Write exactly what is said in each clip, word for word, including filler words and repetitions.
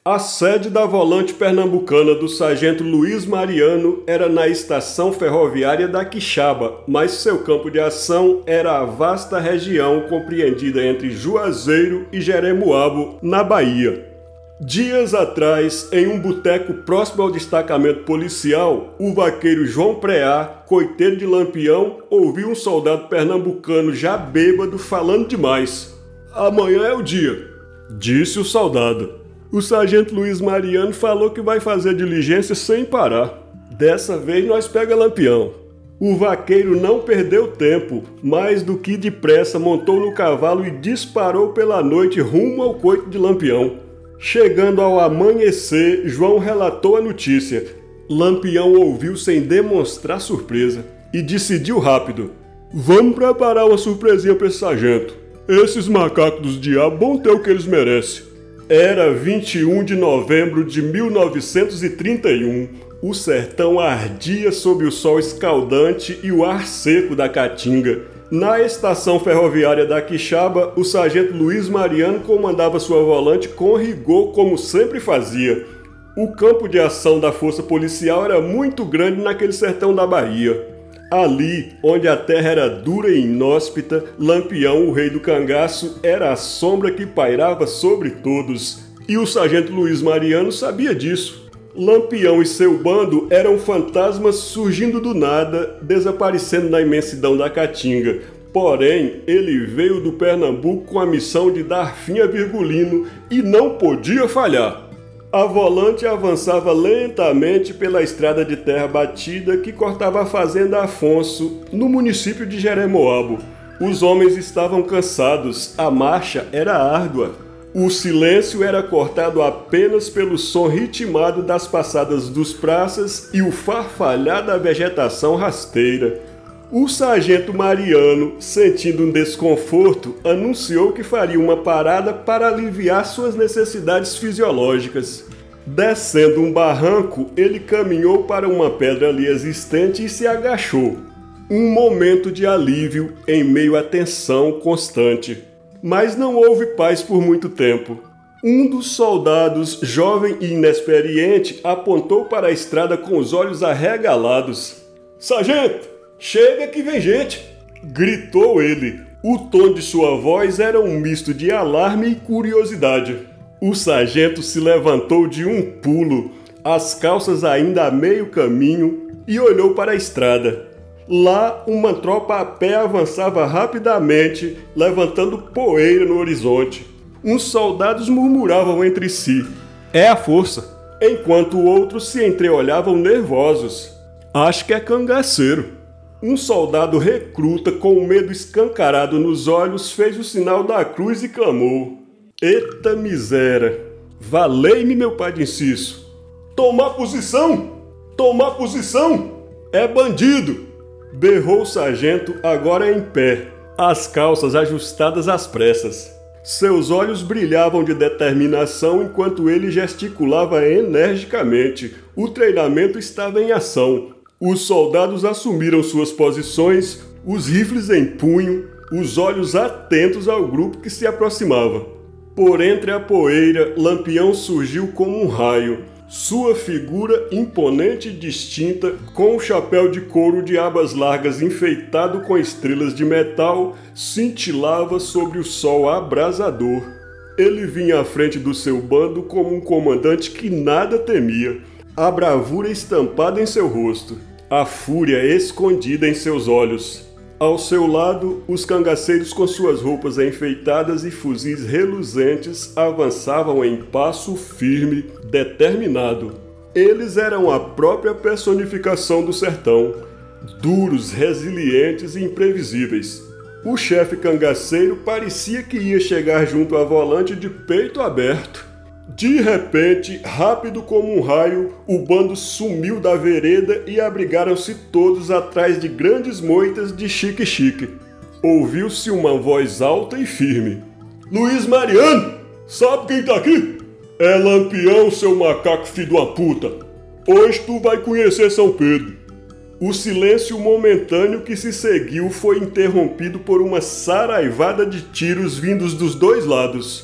A sede da volante pernambucana do sargento Luiz Mariano era na estação ferroviária da Quixaba, mas seu campo de ação era a vasta região compreendida entre Juazeiro e Jeremoabo, na Bahia. Dias atrás, em um boteco próximo ao destacamento policial, o vaqueiro João Preá, coiteiro de Lampião, ouviu um soldado pernambucano já bêbado falando demais. "Amanhã é o dia", disse o soldado. O sargento Luiz Mariano falou que vai fazer diligência sem parar. "Dessa vez nós pega Lampião." O vaqueiro não perdeu tempo, mais do que depressa montou no cavalo e disparou pela noite rumo ao coito de Lampião. Chegando ao amanhecer, João relatou a notícia. Lampião ouviu sem demonstrar surpresa e decidiu rápido: "Vamos preparar uma surpresinha para esse sargento. Esses macacos dos diabos vão ter o que eles merecem." Era vinte e um de novembro de mil novecentos e trinta e um. O sertão ardia sob o sol escaldante e o ar seco da Caatinga. Na estação ferroviária da Quixaba, o sargento Luiz Mariano comandava sua volante com rigor, como sempre fazia. O campo de ação da força policial era muito grande naquele sertão da Bahia. Ali, onde a terra era dura e inóspita, Lampião, o rei do cangaço, era a sombra que pairava sobre todos. E o sargento Luiz Mariano sabia disso. Lampião e seu bando eram fantasmas surgindo do nada, desaparecendo na imensidão da Caatinga. Porém, ele veio do Pernambuco com a missão de dar fim a Virgulino e não podia falhar. A volante avançava lentamente pela estrada de terra batida que cortava a fazenda Afonso, no município de Jeremoabo. Os homens estavam cansados, a marcha era árdua. O silêncio era cortado apenas pelo som ritmado das passadas dos praças e o farfalhar da vegetação rasteira. O sargento Mariano, sentindo um desconforto, anunciou que faria uma parada para aliviar suas necessidades fisiológicas. Descendo um barranco, ele caminhou para uma pedra ali existente e se agachou. Um momento de alívio em meio à tensão constante. Mas não houve paz por muito tempo. Um dos soldados, jovem e inexperiente, apontou para a estrada com os olhos arregalados. "Sargento! Chega que vem gente!" gritou ele. O tom de sua voz era um misto de alarme e curiosidade. O sargento se levantou de um pulo, as calças ainda a meio caminho, e olhou para a estrada. Lá, uma tropa a pé avançava rapidamente, levantando poeira no horizonte. Uns soldados murmuravam entre si: "É a força", enquanto outros se entreolhavam nervosos. "Acho que é cangaceiro." Um soldado recruta, com o medo escancarado nos olhos, fez o sinal da cruz e clamou: "Eita miséria! Valei-me, meu pai de inciso! Tomar posição! Tomar posição! É bandido!" berrou o sargento, agora em pé, as calças ajustadas às pressas. Seus olhos brilhavam de determinação enquanto ele gesticulava energicamente. O treinamento estava em ação. Os soldados assumiram suas posições, os rifles em punho, os olhos atentos ao grupo que se aproximava. Por entre a poeira, Lampião surgiu como um raio. Sua figura imponente e distinta, com um chapéu de couro de abas largas enfeitado com estrelas de metal, cintilava sobre o sol abrasador. Ele vinha à frente do seu bando como um comandante que nada temia. A bravura estampada em seu rosto, a fúria escondida em seus olhos. Ao seu lado, os cangaceiros com suas roupas enfeitadas e fuzis reluzentes avançavam em passo firme, determinado. Eles eram a própria personificação do sertão, duros, resilientes e imprevisíveis. O chefe cangaceiro parecia que ia chegar junto à volante de peito aberto. De repente, rápido como um raio, o bando sumiu da vereda e abrigaram-se todos atrás de grandes moitas de chique-chique. Ouviu-se uma voz alta e firme: "Luiz Mariano, sabe quem tá aqui? É Lampião, seu macaco filho de uma puta. Hoje tu vai conhecer São Pedro." O silêncio momentâneo que se seguiu foi interrompido por uma saraivada de tiros vindos dos dois lados.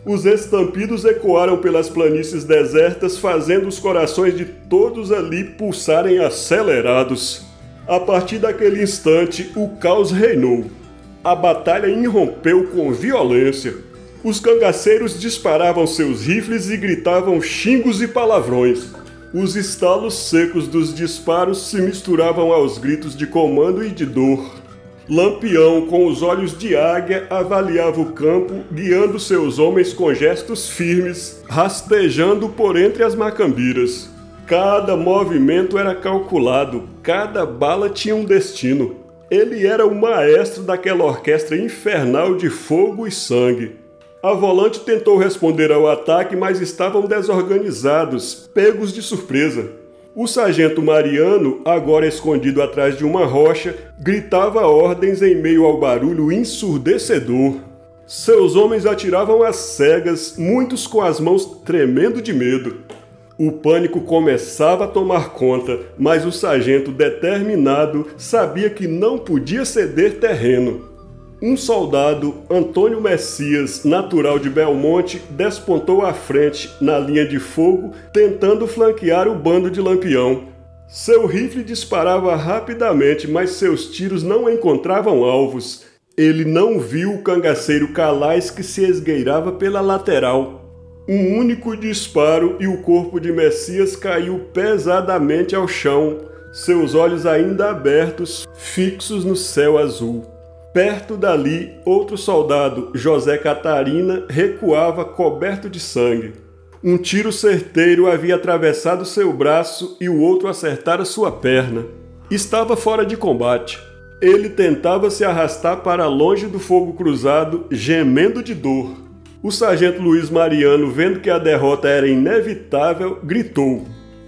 Os estampidos ecoaram pelas planícies desertas, fazendo os corações de todos ali pulsarem acelerados. A partir daquele instante, o caos reinou. A batalha irrompeu com violência. Os cangaceiros disparavam seus rifles e gritavam xingos e palavrões. Os estalos secos dos disparos se misturavam aos gritos de comando e de dor. Lampião, com os olhos de águia, avaliava o campo, guiando seus homens com gestos firmes, rastejando por entre as macambiras. Cada movimento era calculado, cada bala tinha um destino. Ele era o maestro daquela orquestra infernal de fogo e sangue. A Volante tentou responder ao ataque, mas estavam desorganizados, pegos de surpresa. O sargento Mariano, agora escondido atrás de uma rocha, gritava ordens em meio ao barulho ensurdecedor. Seus homens atiravam às cegas, muitos com as mãos tremendo de medo. O pânico começava a tomar conta, mas o sargento, determinado, sabia que não podia ceder terreno. Um soldado, Antônio Messias, natural de Belmonte, despontou à frente, na linha de fogo, tentando flanquear o bando de Lampião. Seu rifle disparava rapidamente, mas seus tiros não encontravam alvos. Ele não viu o cangaceiro Calais que se esgueirava pela lateral. Um único disparo e o corpo de Messias caiu pesadamente ao chão, seus olhos ainda abertos, fixos no céu azul. Perto dali, outro soldado, José Catarina, recuava coberto de sangue. Um tiro certeiro havia atravessado seu braço e o outro acertara sua perna. Estava fora de combate. Ele tentava se arrastar para longe do fogo cruzado, gemendo de dor. O sargento Luiz Mariano, vendo que a derrota era inevitável, gritou: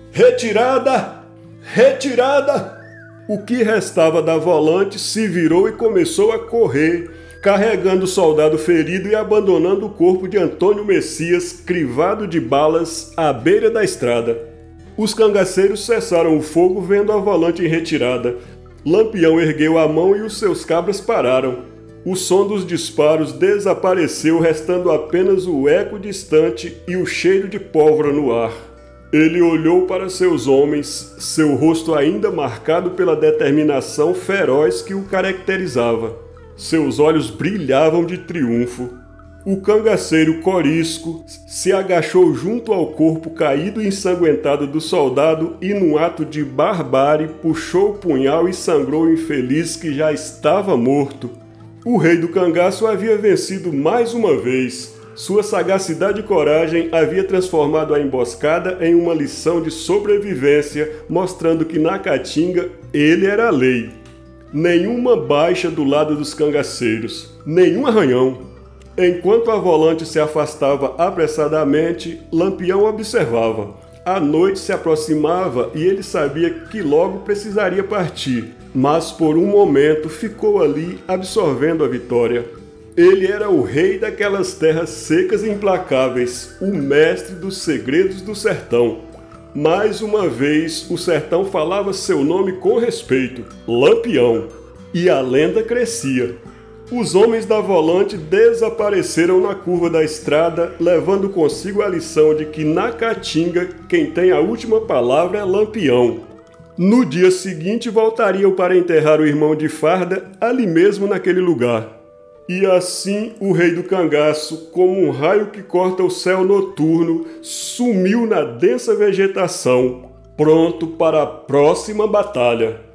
"Retirada! Retirada!" O que restava da Volante se virou e começou a correr, carregando o soldado ferido e abandonando o corpo de Antônio Messias, crivado de balas, à beira da estrada. Os cangaceiros cessaram o fogo vendo a Volante em retirada. Lampião ergueu a mão e os seus cabras pararam. O som dos disparos desapareceu, restando apenas o eco distante e o cheiro de pólvora no ar. Ele olhou para seus homens, seu rosto ainda marcado pela determinação feroz que o caracterizava. Seus olhos brilhavam de triunfo. O cangaceiro Corisco se agachou junto ao corpo caído e ensanguentado do soldado e, num ato de barbárie, puxou o punhal e sangrou o infeliz que já estava morto. O rei do cangaço havia vencido mais uma vez. Sua sagacidade e coragem havia transformado a emboscada em uma lição de sobrevivência, mostrando que na Caatinga ele era a lei. Nenhuma baixa do lado dos cangaceiros, nenhum arranhão. Enquanto a Volante se afastava apressadamente, Lampião observava. A noite se aproximava e ele sabia que logo precisaria partir, mas por um momento ficou ali absorvendo a vitória. Ele era o rei daquelas terras secas e implacáveis, o mestre dos segredos do sertão. Mais uma vez, o sertão falava seu nome com respeito, Lampião, e a lenda crescia. Os homens da Volante desapareceram na curva da estrada, levando consigo a lição de que na Caatinga quem tem a última palavra é Lampião. No dia seguinte voltariam para enterrar o irmão de farda ali mesmo naquele lugar. E assim o rei do cangaço, como um raio que corta o céu noturno, sumiu na densa vegetação, pronto para a próxima batalha.